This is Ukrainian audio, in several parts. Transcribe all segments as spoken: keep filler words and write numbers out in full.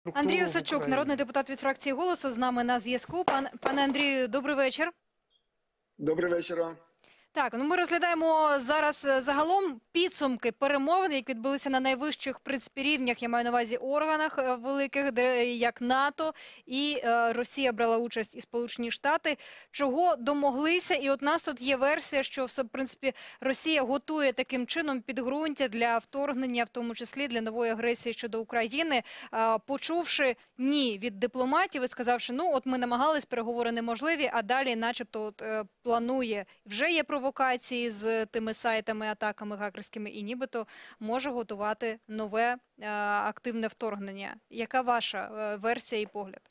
Андрій Осадчук, народний депутат від фракції «Голосу», з нами на зв'язку. Пан, пане Андрію, добрий вечір. Добрий вечір. Так, ну ми розглядаємо зараз загалом підсумки перемовин, які відбулися на найвищих, в принципі, рівнях, я маю на увазі органах великих, де як НАТО і е, Росія брала участь, і Сполучені Штати. Чого домоглися? І от нас от є версія, що, в принципі, Росія готує таким чином підґрунтя для вторгнення, в тому числі для нової агресії щодо України. Е, почувши «ні» від дипломатів і сказавши, ну, от ми намагались, переговори неможливі, а далі начебто от, е, планує, вже є провокації з тими сайтами, атаками хакерськими, і нібито може готувати нове е, активне вторгнення. Яка ваша е, версія і погляд?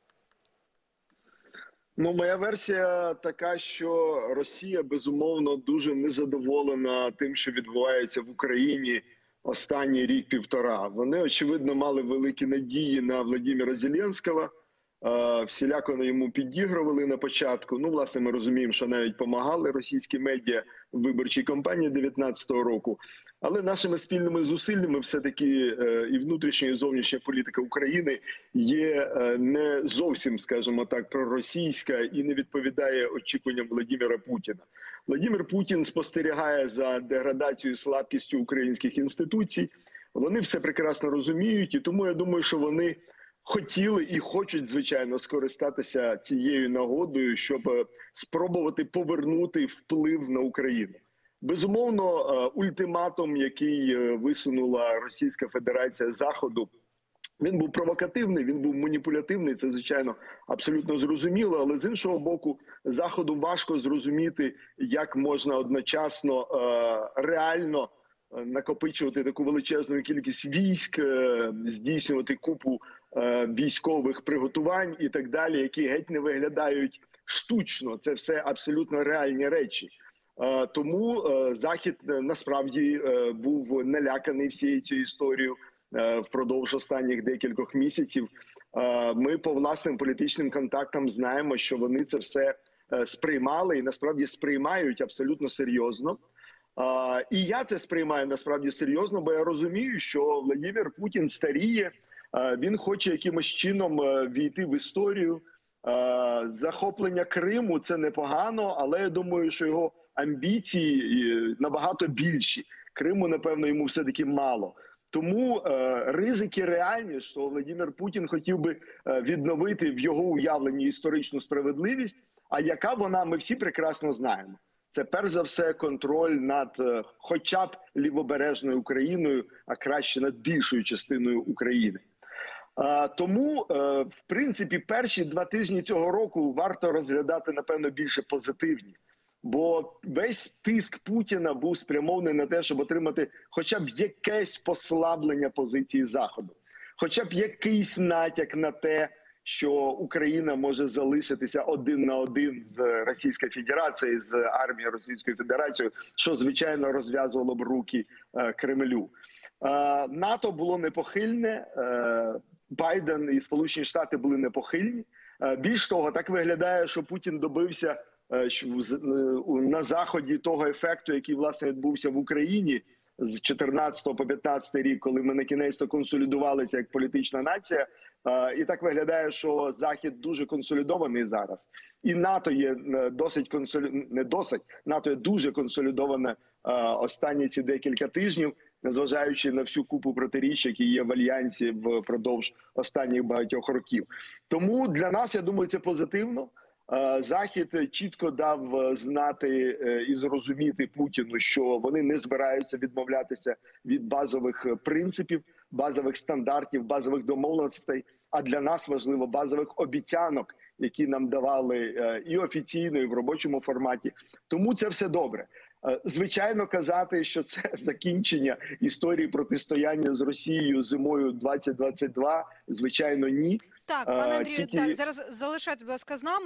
Ну, моя версія така, що Росія, безумовно, дуже незадоволена тим, що відбувається в Україні останній рік-півтора. Вони, очевидно, мали великі надії на Володимира Зеленського, всіляко йому підігрували на початку. Ну, власне, ми розуміємо, що навіть допомагали російські медіа в виборчій кампанії дев'ятнадцятого року. Але нашими спільними зусиллями все-таки і внутрішня, і зовнішня політика України є не зовсім, скажімо так, проросійська і не відповідає очікуванням Володимира Путіна. Володимир Путін спостерігає за деградацією, слабкістю українських інституцій. Вони все прекрасно розуміють, і тому я думаю, що вони хотіли і хочуть, звичайно, скористатися цією нагодою, щоб спробувати повернути вплив на Україну. Безумовно, ультиматум, який висунула Російська Федерація Заходу, він був провокативний, він був маніпулятивний, це, звичайно, абсолютно зрозуміло, але з іншого боку, Заходу важко зрозуміти, як можна одночасно реально накопичувати таку величезну кількість військ, здійснювати купу військових приготувань і так далі, які геть не виглядають штучно. Це все абсолютно реальні речі. Тому Захід насправді був наляканий всією цією історією впродовж останніх декількох місяців. Ми по власним політичним контактам знаємо, що вони це все сприймали і насправді сприймають абсолютно серйозно. Uh, і я це сприймаю насправді серйозно, бо я розумію, що Володимир Путін старіє, uh, він хоче якимось чином uh, війти в історію. Uh, захоплення Криму – це непогано, але я думаю, що його амбіції uh, набагато більші. Криму, напевно, йому все-таки мало. Тому uh, ризики реальні, що Володимир Путін хотів би uh, відновити в його уявленні історичну справедливість, а яка вона, ми всі прекрасно знаємо. Це, перш за все, контроль над хоча б лівобережною Україною, а краще над більшою частиною України. Тому, в принципі, перші два тижні цього року варто розглядати, напевно, більше позитивні. Бо весь тиск Путіна був спрямований на те, щоб отримати хоча б якесь послаблення позиції Заходу. Хоча б якийсь натяк на те, що Україна може залишитися один на один з Російською Федерацією, з армією Російської Федерації, що, звичайно, розв'язувало б руки е, Кремлю. Е, НАТО було непохильне, е, Байден і Сполучені Штати були непохильні. Е, більш того, так виглядає, що Путін добився е, що, е, на Заході того ефекту, який, власне, відбувся в Україні з чотирнадцятого по п'ятнадцятий рік, коли ми на кінець консолідувалися як політична нація. Uh, і так виглядає, що Захід дуже консолідований зараз. І НАТО є досить консолі... не досить, НАТО є дуже консолідоване uh, останні ці декілька тижнів, незважаючи на всю купу протиріч, які є в Альянсі впродовж останніх багатьох років. Тому для нас, я думаю, це позитивно. Uh, Захід чітко дав знати uh, і зрозуміти Путіну, що вони не збираються відмовлятися від базових принципів, базових стандартів, базових домовленостей, а для нас важливо базових обіцянок, які нам давали uh, і офіційно, і в робочому форматі. Тому це все добре. Uh, звичайно, казати, що це закінчення історії протистояння з Росією зимою двадцять двадцять два, звичайно, ні. Так, пане Андрію, uh, тільки... так, зараз залишайте, будь ласка, з нами.